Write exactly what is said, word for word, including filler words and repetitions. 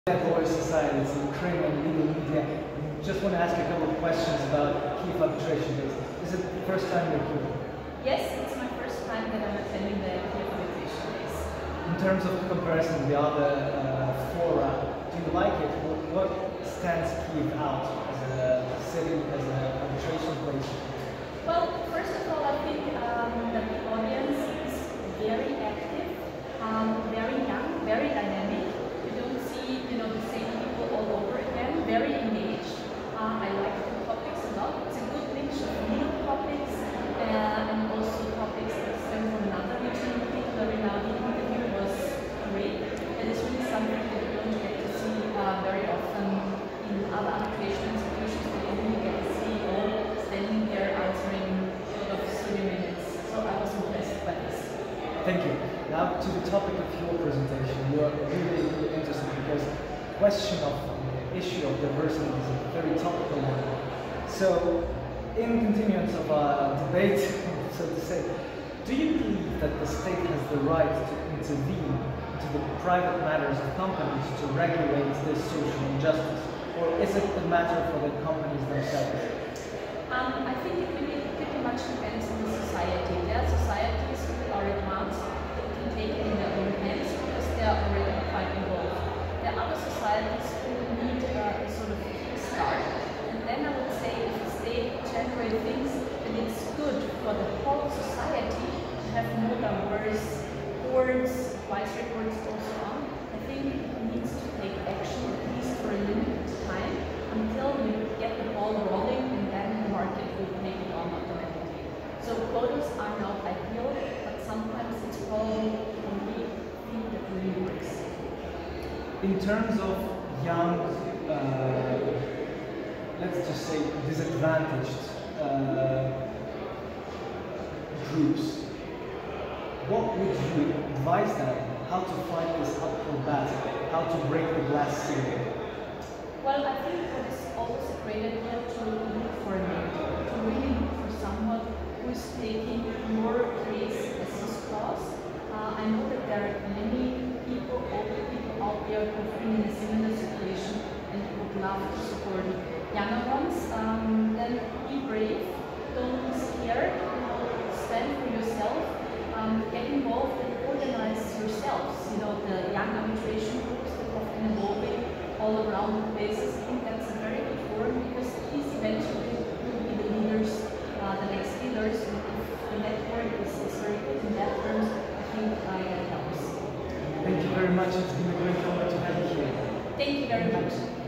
Lawyer societies, Ukrainian legal media. Just want to ask you a couple of questions about Kyiv arbitration case. Is it the first time you're here? Yes, it's my first time that I'm attending the Kyiv arbitration case. In terms of comparison with the other uh, fora, do you like it? What, what stands Kyiv out as a city, as an arbitration place? Well, first of all, I think um, that the audience is very active, um, very young, very dynamic. You don't see, you know, the same people all over again. Very engaged. Uh, I like the topics a lot. It's a good mix of legal topics uh, and also topics that stem from another region. Particularly now, the interview was great. It is really something that you don't get to see uh, very often in other arbitration institutions. Where you only get the C E O standing there answering sort of three minutes. So I was impressed by this. Thank you. Now to the topic of your presentation. You are really, really interesting because the question of the issue of diversity is a very topical one. So, in continuance of our debate, so to say, do you believe that the state has the right to intervene into the private matters of companies to regulate this social injustice? Or is it a matter for the companies themselves? Um, I think it really pretty much depends on the society. There are societies who are advanced, who can take it in their own hands because they are already quite involved. There are other societies who need uh, a sort of kickstart. And then I would say if the state generally thinks that it's good for the whole society to have more diverse boards, advisory boards, and so on, I think it needs to take action at least for a limited time until we get the ball rolling and then the market will take it on automatically. So quotas are not ideal, but sometimes it's probably the only thing that really works. In terms of young, uh, let's just say disadvantaged uh, groups, what would you advise them how to fight this uphill battle, how to break the glass ceiling? Well, I think what is always a great idea to look for a mentor, to really look for someone who is taking your case as his cause. Uh, I know that there are many people, older people out there who have been in a similar situation and who would love to support younger ones. Um, then be brave, don't be scared, stand for yourself, um, get involved and organize yourselves. You know, the young arbitration groups that have been evolving all around the places. I think that's a very good forum because these eventually will be the leaders, uh, the next leaders, and if the network is, is very good in that terms, I think uh, that helps. Thank you very much. It's been a great honor to have you here. Thank you very much.